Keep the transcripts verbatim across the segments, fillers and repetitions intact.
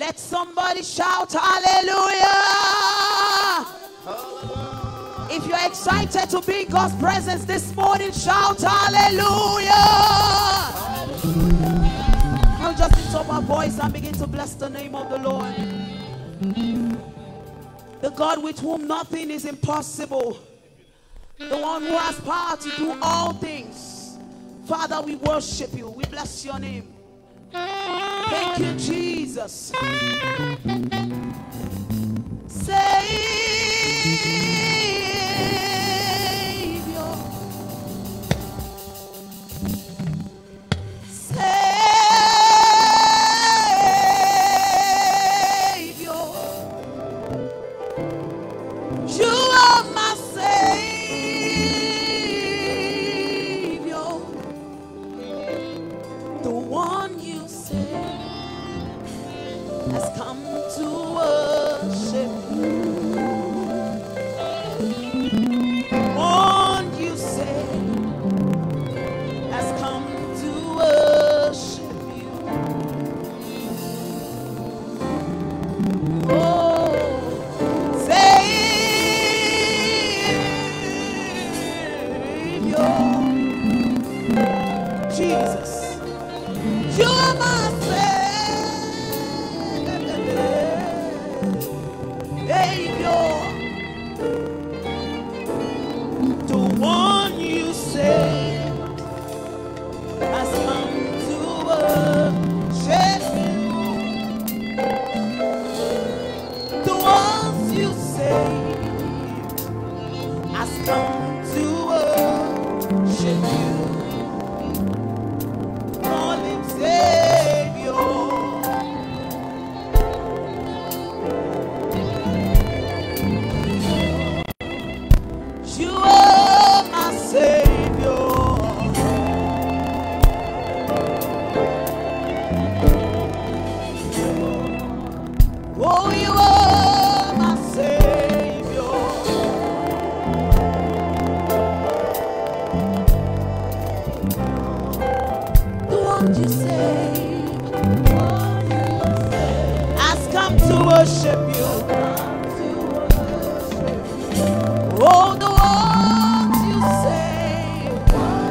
Let somebody shout hallelujah. If you're excited to be in God's presence this morning, shout hallelujah. Now just lift up our voice and begin to bless the name of the Lord. The God with whom nothing is impossible. The one who has power to do all things. Father, we worship you. We bless your name. Thank you, Jesus. Savior. Savior. You are my Savior. The one you say has come to worship you. One you say has come to worship you. Oh, Savior, Jesus, you are my Savior. The one you say has come to worship you. The ones you say has come to worship you. Call him Savior. You are my Savior. Oh, you are my Savior. The one you saved has come to worship you. Oh, the ones you saved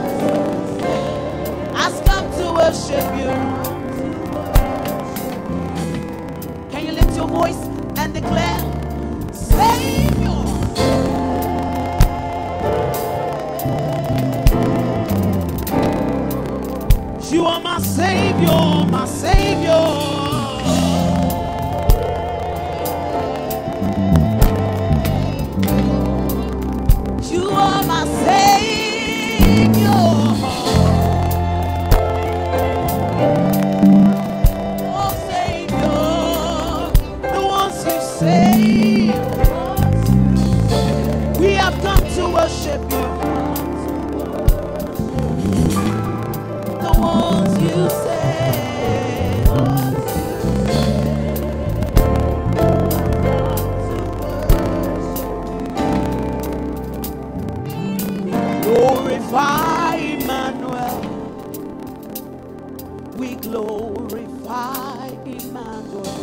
has come to worship you. Can you lift your voice and declare, Savior? You are my Savior, my Savior. You are my Savior. Oh, Savior, the ones you save. We have come to worship you. The ones you save. Glorify Emmanuel. We glorify Emmanuel.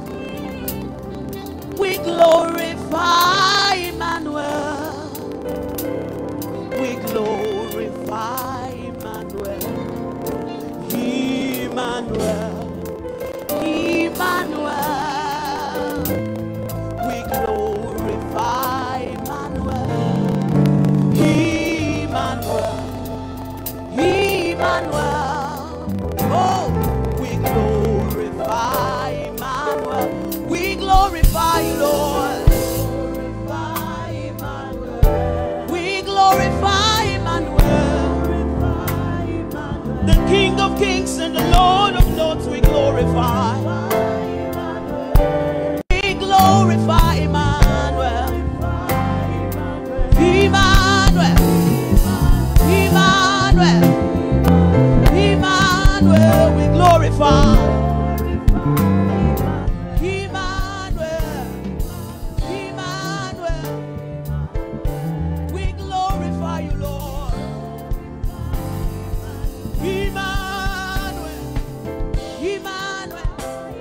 We glorify Emmanuel. We glorify Emmanuel. Emmanuel. Emmanuel. We glorify Emmanuel. Emmanuel, Emmanuel, oh, we glorify Emmanuel. We glorify you, Lord. We glorify Emmanuel. The King of Kings and the Lord of Lords, we glorify. We glorify Emmanuel. Emmanuel. Emmanuel, Emmanuel, we glorify. Emmanuel, Emmanuel, we glorify you, Lord. Emmanuel, Emmanuel,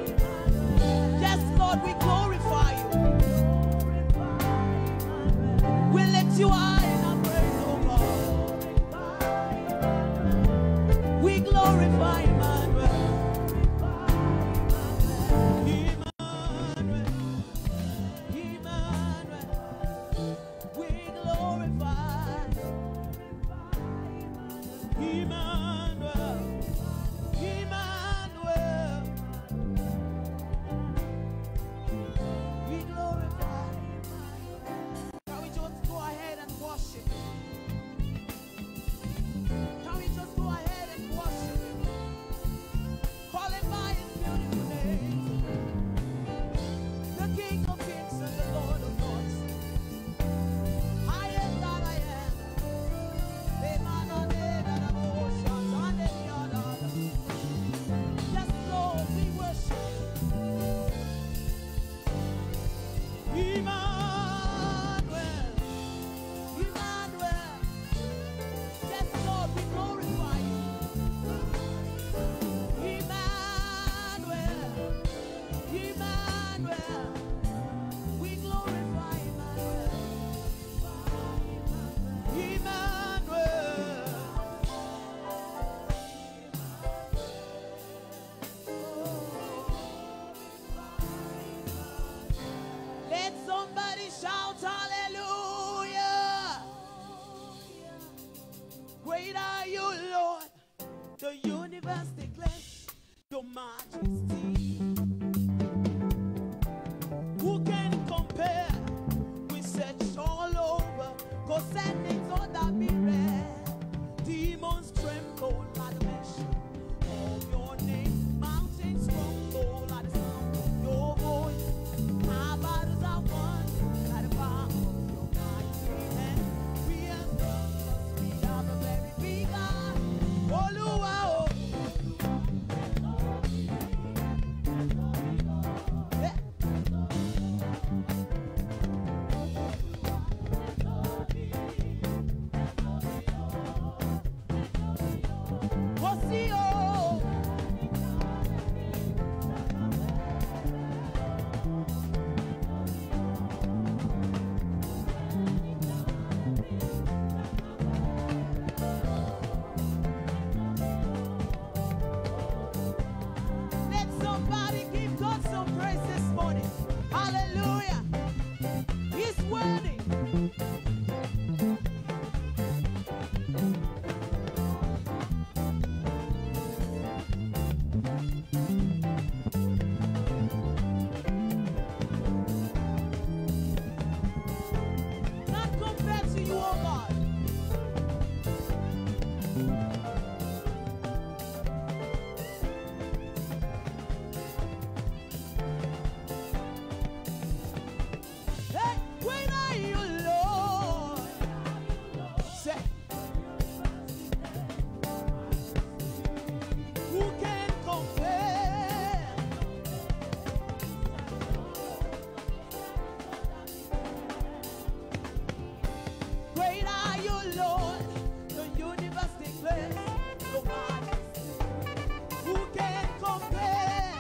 majesty. Who can compare? We search all over, cause sending so that be rare. Demons tremble at the mention of your name. Mountains crumble at the sound of your voice. Our battles are won by the power of your mighty hand. We are strong cause we have a very big God. Oluwa, oh. Yeah. Osi, oh. Let somebody give God some praise this morning. Hallelujah. He's worthy. Not compared to you, oh God. Hey, when are you, Lord? Say, who can compare? Great are you, Lord. The universe declares your majesty. Who can compare?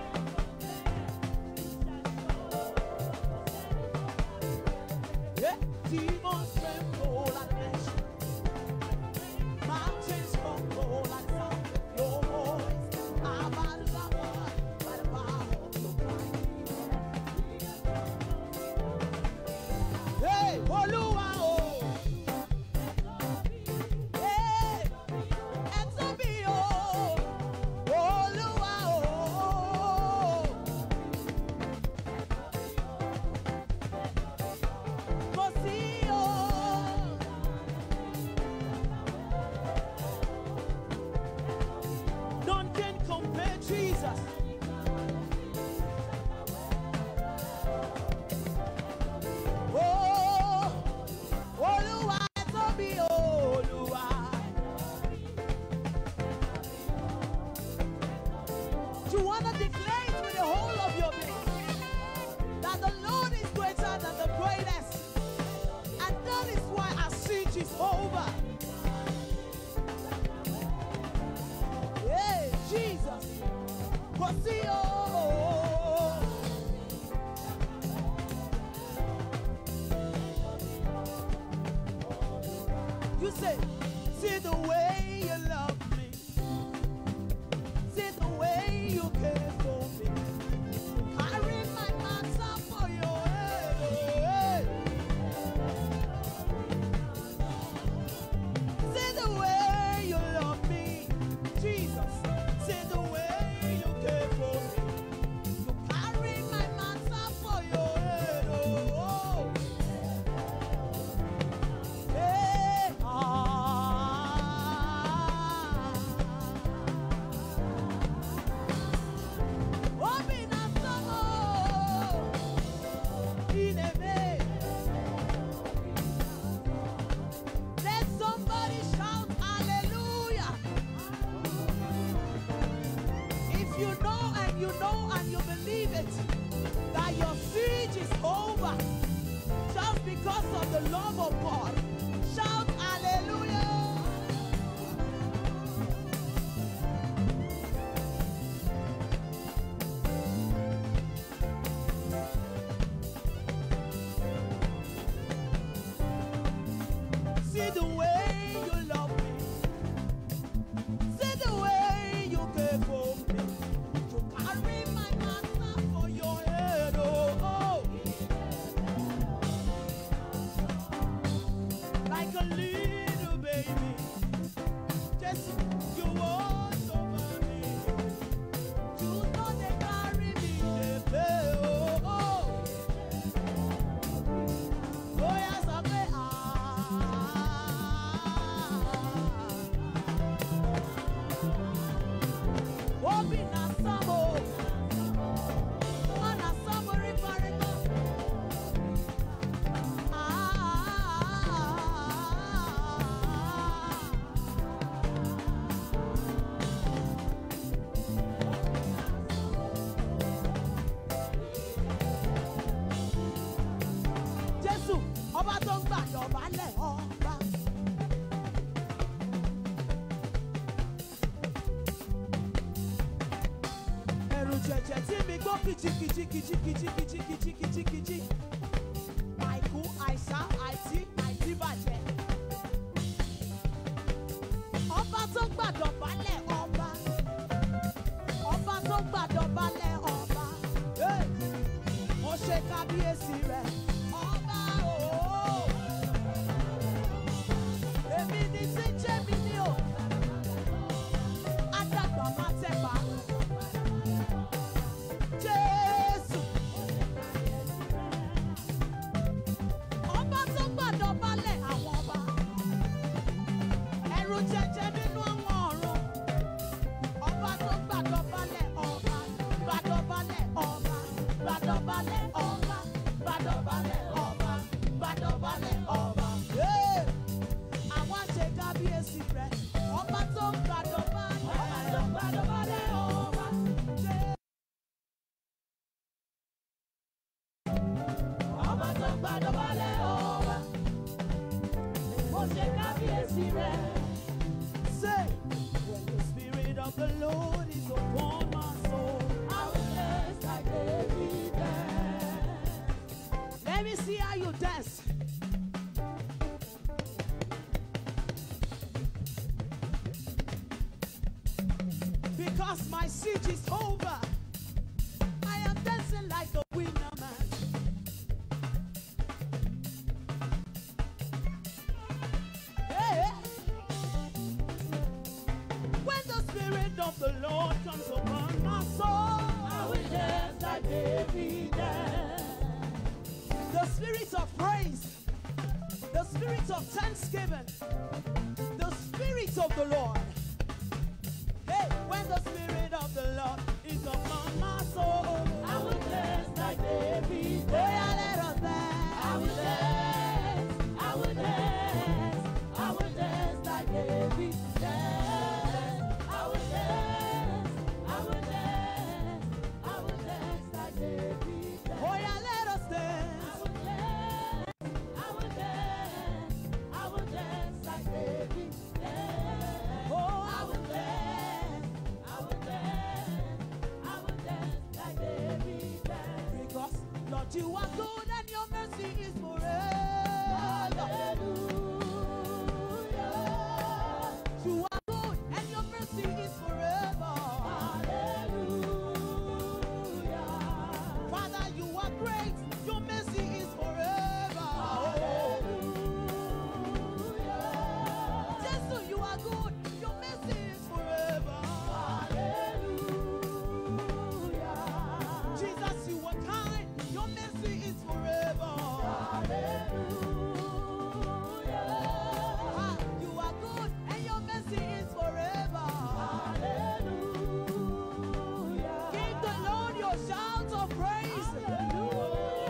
Yeah, demons tremble at the mention. Mountains crumble at the sound of your voice. Our battles are won by the power of your mighty hand. Hey, Oluwa, oh. Hey, Exobi, oh. Oluwa, oh. Kosi, oh. None can compare Jesus. Oh, Oluwa, Exobi, oh, Oluwa. You want to declare it with the whole of your being that the Lord is greater than the greatest, and that is why our siege is over. Hey, Jesus, Kosi, oh. You say, see the way you love me, see the way you care for me. Carry my matter for your head. See the way you love me, Jesus. See the way you care for me. You carry my matter for your head. Oh, hey, ah. Obi na somo, inebe. Let somebody shout hallelujah. If you know and you know and you believe it, that your siege is over just because of the love of God, shout hallelujah. See the way you love me. See the way you care for me. You carry my matter for your head. Oh, oh. Like a little baby, just you watch over me. dọ̀bálẹ̀ ọba. Ẹ̀rù jẹ̀jẹ̀ tí mi gbọ́ kìjìkìjì kìjìkìjì kìjìkìjì kìjìkìjì. Àìkú àìsá àìtí àìtí bàjẹ́. Ọba tó gbàdọ̀bálẹ̀ ọba. Ọba tó gbàdọ̀bálẹ̀ ọba. Mo ṣe kábíyèsí rẹ̀. Ọba ooo. Èmi ni tí ń jẹ́ mi ní o. Àdàgbà máa tẹ̀pa. Jésù. Ọba tó gbàdọ̀bálẹ̀ àwọn ọba. Ẹ̀rù jẹjẹ nínú àwọn ọ̀run. Ọba tó gbàdọ̀bálẹ̀ ọba. Gbàdọ̀bálẹ̀ ọba. Gbàdọ̀bálẹ̀ ọba. Gbàdọ̀bálẹ̀ ọba. Gbàdọ̀bálẹ̀ ọba. Àwọn àṣẹ kábíyèsí rẹ̀. Ọba tó gbàdọ̀bálẹ̀. Ọba tó gbàdọ̀bálẹ̀ ọba. Ọba tó gbàdọ̀bálẹ̀ ọba. Mo ṣe kábíyèsí rẹ̀. Say, when the spirit of the Lord is upon my soul, I will dance like David danced. Let me see how you dance. Because my siege is over, I am dancing like a winner man. Hey. When the spirit of the Lord comes upon my soul, I will dance like David danced. The spirit of praise, the spirit of thanksgiving, the spirit of the Lord. Hey, when the spirit of the Lord is upon my soul, I will dance like David danced. Oh, yeah, let us dance. I will dance, I will dance, I will dance like David danced. I will dance, I will dance, I will dance like David danced. Oh, yeah, let us dance. I will dance, I will dance, I will dance like David danced. Oh, I will dance, I will dance, I will dance like David danced. Because Lord, you are good and your mercy is forever. Hallelujah. You are good and your mercy is forever. Hallelujah. Father, you are great, your mercy is forever. Hallelujah. Jesus, you are good, your mercy is forever. Hallelujah. Jesus, you are kind, your mercy is forever. Hallelujah. Ah, you are good and your mercy is forever. Hallelujah. Give the Lord your shout of praise. Hallelujah.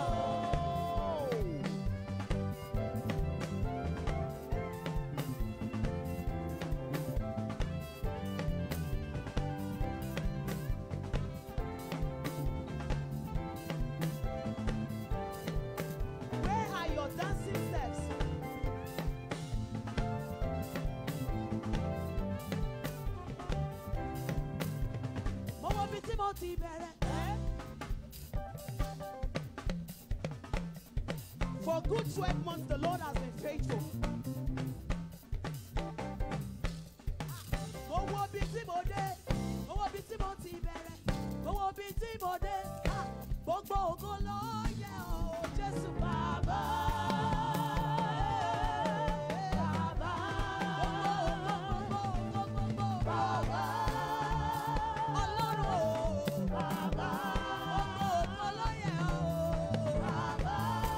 Where are your dancing steps? Mo mọ bí tí mo ti bẹ̀rẹ̀. For good twelve months, the Lord has been faithful. Mo wo bí tí mo dé. Mo wo bí tí mo ti bẹ̀rẹ̀. Mo wo bí tí mo dé. Ah, gbogbo ògo ló yẹ ọ́, Jésù bàbá. Bàbá. Gbogbo ògo, gbogbo ògo, gbogbo bàbá. Ọlọ́run o. Bàbá. Gbogbo ògo ló yẹ ọ́. Bàbá.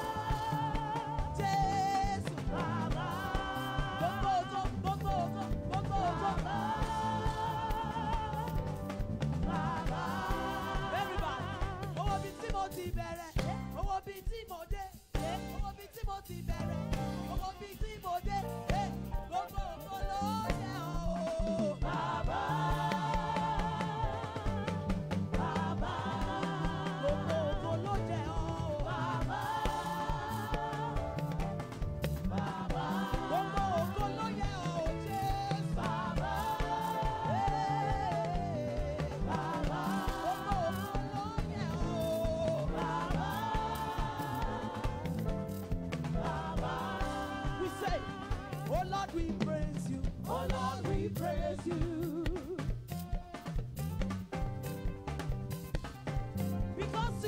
Jésù. Bàbá. Gbogbo ògo, gbogbo ògo, gbogbo ògo. Bàbá. Everybody. Owó bí tí mo ti bẹ̀rẹ̀. Owó bí tí mo dé. Owó bí tí mo ti bẹ̀rẹ̀. Owó bí tí mo dé. Gbogbo ògo ló yẹ ọ́. Bàbá. Bàbá. Gbogbo ògo ló yẹ ọ́. Bàbá.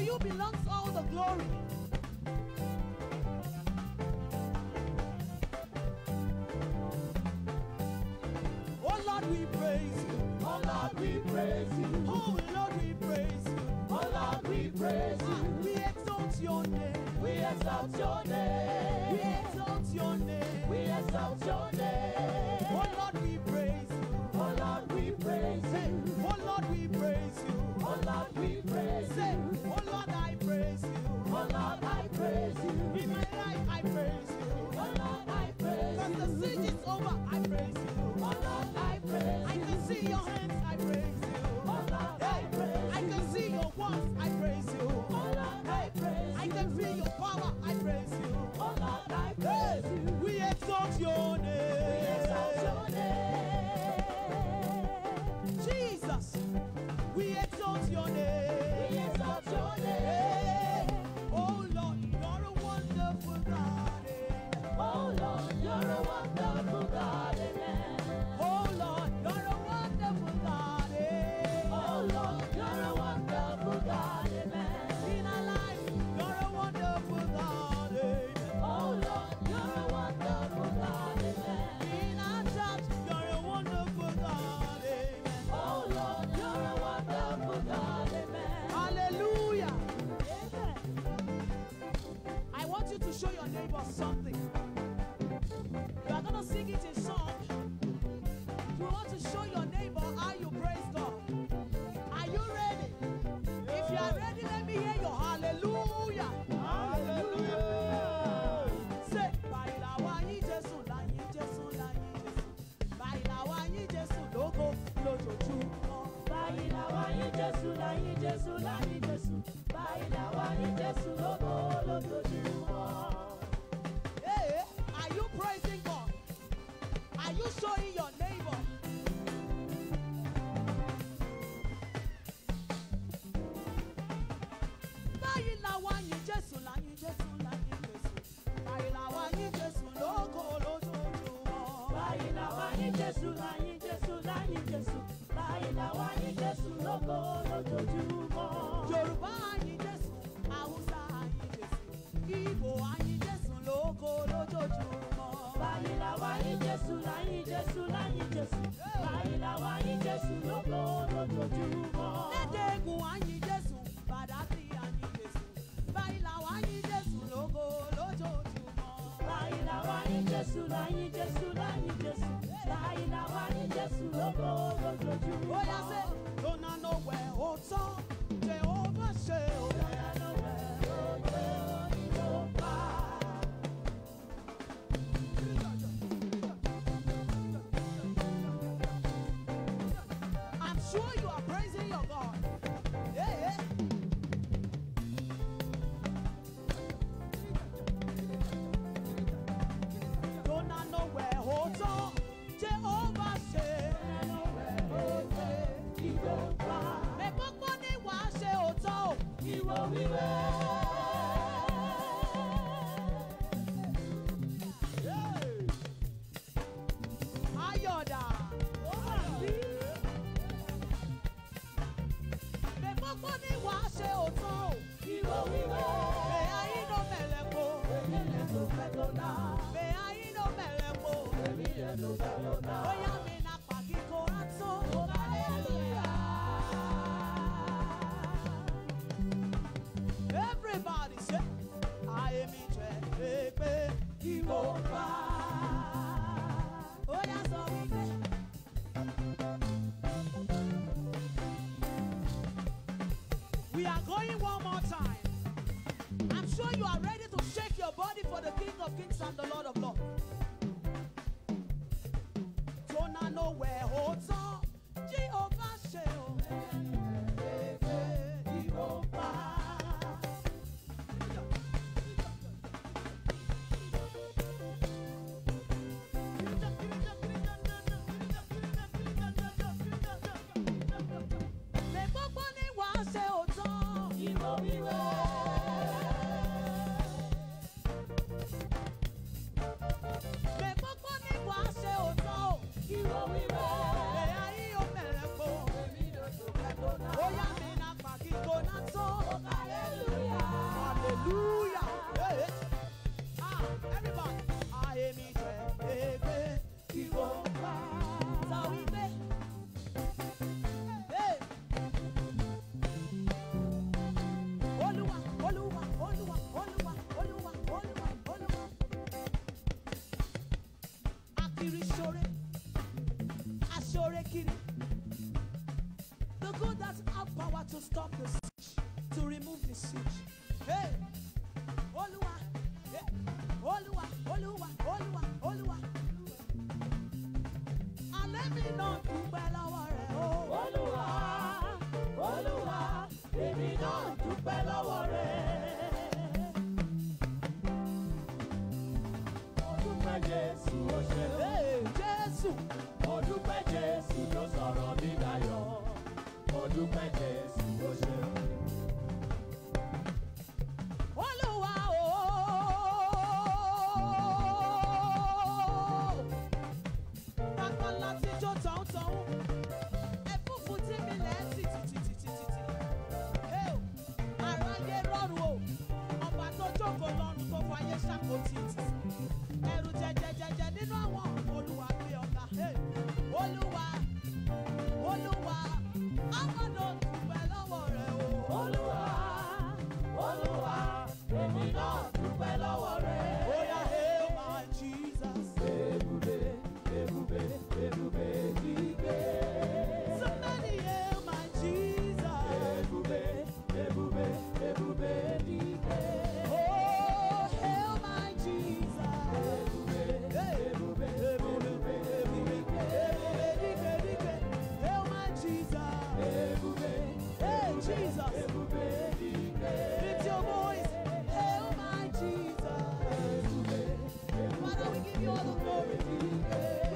you belongs all the glory. Oh Lord, we praise you. Oh Lord, we praise you. Oh Lord, we praise you. Oh Lord, we praise you. We exalt your name. We exalt your name. We exalt your name. We exalt your name. Oh Lord, we praise you. Oh Lord, we praise Say, you. oh Lord, we praise you. Oh Lord, we praise Say, you. oh Lord, I praise you. Oh Lord, I praise you. In my life, I praise you. Oh Lord, I praise Cause you. the siege is over, I praise you. Oh Lord, I praise I you. can see your hands, I praise you. Oh Lord, I praise I you. can see your words, I praise you. Oh Lord, I praise I you. can feel your power, I praise you. Oh Lord, I praise you. We exalt your name. We exalt your name. Jesus, we exalt your name. We exalt your name. Oh Lord, you're a wonderful God. Oh Lord, you're a wonderful God. Amen. Oh Lord, you're a wonderful God. Oh Lord, you're a wonderful God. Amen. In our life, you're a wonderful God. Oh Lord, you're a wonderful God. Amen. In our church, you're a wonderful God. Oh Lord, you're a wonderful God. Amen. Hallelujah. Amen. I want you to show your neighbor something. You are going to sing it in song. You want to show your neighbor how you praise God. Are you ready? If you are ready, let me hear your hallelujah. Hallelujah. Say, Baila wa yin Jesu, la yin Jesu, la yin Jesu. Baila wa yin Jesu, logo, lójoojúmọ́. Báyìí làwa yìn Jésù, la yìn Jésù, la yìn Jésù. Báyìí làwa yìn Jésù lógo lójoojúmọ́. Hey, are you praising God? Are you showing your neighbor? Báyìí làwa yìn Jésù, la yìn Jésù, la yìn Jésù. Báyìí làwa yìn Jésù, lógo lójoojúmọ́. Báyìí làwa yìn Jésù, la yìn Jésù, la yìn Jésù. Báyìí làwa yìn Jésù lógo lójoojúmọ́. Yorùbá yìn Jésù, Hausa yìn Jésù, Igbo yìn Jésù, lógo lójoojúmọ́. Báyìí làwa yìn Jésù, la yìn Jésù, la yìn Jésù. Báyìí làwa yìn Jésù lógo lójoojúmọ́. Lédè Ègùn yìn Jésù, Bàdàkì yìn Jésù. Báyìí làwa yìn Jésù, lógo lójoojúmọ́. Báyìí làwa yìn Jésù, la yìn Jésù, la yìn Jésù. Báyìí làwa yìn Jésù lógo lójoojúmọ́. Ó yá sẹ́, lọ́nà nowẹ̀ ó tán, Jehovah ṣe o. Lọ́nà nowẹ̀ ó tán, Jehovah. I'm sure you are praising your God. Yeah, yeah. Lọ́nà nowẹ̀ ó tán, Jehovah ṣe. Mẹ̀gbọ́gbọ́ ní wàá ṣe òótọ́ o. Ìwọ wíwẹ́. Ayọ̀dà. Mẹ̀gbọ́gbọ́ ní wàá ṣe òótọ́ o. Ìwọ wíwẹ́. Bẹ̀yà yín ló mẹ̀lẹ́po. Èyí lè tó fẹ́ tó dá. Bẹ̀yà yín ló mẹ̀lẹ́po. Èmi lè tó fẹ́ tó dá. Bóyá mi na pàgí kò rántó. Everybody say, ayé mi jẹ́ pépé. Ìwọ bá. Ó yá sọ wípé. We are going one more time. I'm sure you are ready to shake your body for the King of Kings and the Lord of Lords. Tona nowhere hold on. Jehovah ṣe o. Ìwọ bá. Mẹ̀gbọ́gbọ́ ní wàá ṣe òótọ́. Ìwọ wíwẹ́. Mẹ̀gbọ́gbọ́ ní wàá ṣe òótọ́. Ìwọ wíwẹ́. Bẹ̀yà yín ó mẹ̀lẹ́po. Èmi lè tó fẹ́ tó to stop the siege, to remove the siege. Hey, Olúwa, hey, Olúwa, Olúwa, Olúwa, Olúwa. Alẹ́ mi náà dúpẹ́ lọ́wọ́ rẹ̀ o. Olúwa, Olúwa, èmi náà dúpẹ́ lọ́wọ́ rẹ̀. Mo dúpẹ́ Jésù ó ṣe o. Hey, Jésù. Mo dúpẹ́ Jésù ló sọ̀rọ̀ mi dayọ̀. Mo dúpẹ́ Jésù ó ṣe o. Olúwa o. Bàbá láti jó tọ̀hún-tọ̀hún. Ẹ̀fúùfù tí mi lẹ̀ sí títítítítí. Hey, aráyé rọrùn o. Ọba tó jókòó lọ́run tó fayé ṣàkóso ìtì. Ẹ̀rù jẹjẹjẹjẹ nínú àwọn Olúwa gbé ọ̀gá. Hey, Olúwa, Olúwa, àwọn ló dúpẹ́ lọ́wọ́ rẹ̀ o. Olúwa, Olúwa, èmi náà dúpẹ́ lọ́wọ́ rẹ̀. Oya, hail my Jesus. Ebube, ebube, ebube dìde. Somebody hail my Jesus. Ebube, ebube, ebube dìde. Oh, hail my Jesus. Ebube, Hey, ebube, ebube, ebube dike, dike. Hail my Jesus. Ebube, Hey, Jesus. ebube dìde. Lift your voice. Hail my Jesus. Ebube, Father, we give you all the glory.